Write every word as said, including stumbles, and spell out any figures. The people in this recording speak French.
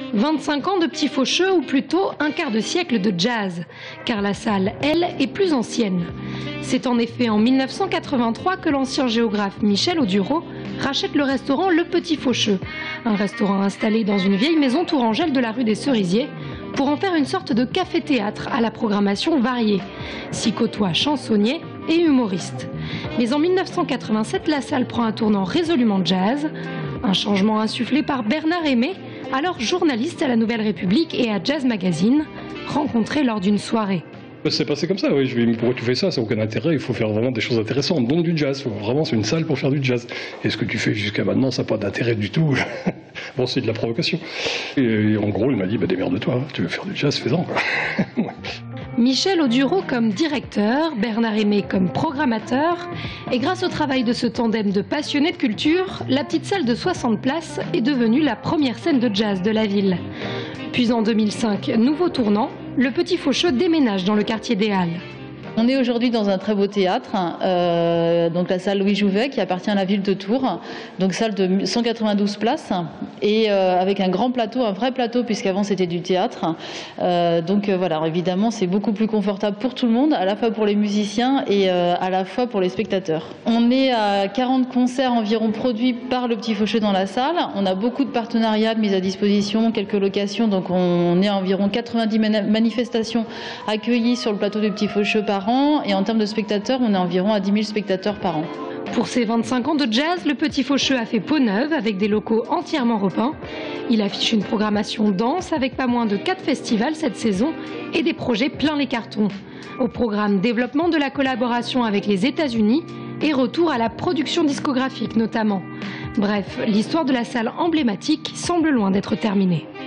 vingt-cinq ans de Petit Faucheux ou plutôt un quart de siècle de jazz, car la salle, elle, est plus ancienne. C'est en effet en mille neuf cent quatre-vingt-trois que l'ancien géographe Michel Audureau rachète le restaurant Le Petit Faucheux, un restaurant installé dans une vieille maison tourangelle de la rue des Cerisiers, pour en faire une sorte de café-théâtre à la programmation variée, s'y côtoient chansonniers et humoristes. Mais en mille neuf cent quatre-vingt-sept, la salle prend un tournant résolument jazz, un changement insufflé par Bernard Aimé, alors journaliste à la Nouvelle République et à Jazz Magazine, rencontré lors d'une soirée. C'est passé comme ça, oui. Je lui ai dit, pourquoi tu fais ça? Ça n'a aucun intérêt, il faut faire vraiment des choses intéressantes, donc du jazz. Vraiment, c'est une salle pour faire du jazz. Et ce que tu fais jusqu'à maintenant, ça n'a pas d'intérêt du tout. Bon, c'est de la provocation. Et en gros, il m'a dit, bah, démerde-toi, tu veux faire du jazz, fais-en. Michel Audureau comme directeur, Bernard Aimé comme programmateur, et grâce au travail de ce tandem de passionnés de culture, la petite salle de soixante places est devenue la première scène de jazz de la ville. Puis en deux mille cinq, nouveau tournant, le Petit Faucheux déménage dans le quartier des Halles. On est aujourd'hui dans un très beau théâtre, euh, donc la salle Louis Jouvet qui appartient à la ville de Tours, donc salle de cent quatre-vingt-douze places et euh, avec un grand plateau, un vrai plateau puisqu'avant c'était du théâtre. Euh, donc euh, voilà, évidemment c'est beaucoup plus confortable pour tout le monde, à la fois pour les musiciens et euh, à la fois pour les spectateurs. On est à quarante concerts environ produits par le Petit Faucheux dans la salle. On a beaucoup de partenariats de mise à disposition, quelques locations, donc on est à environ quatre-vingt-dix manifestations accueillies sur le plateau du Petit Faucheux par an. Et en termes de spectateurs, on est environ à dix mille spectateurs par an. Pour ses vingt-cinq ans de jazz, le Petit Faucheux a fait peau neuve avec des locaux entièrement repeints. Il affiche une programmation dense avec pas moins de quatre festivals cette saison et des projets plein les cartons. Au programme développement de la collaboration avec les États-Unis et retour à la production discographique notamment. Bref, l'histoire de la salle emblématique semble loin d'être terminée.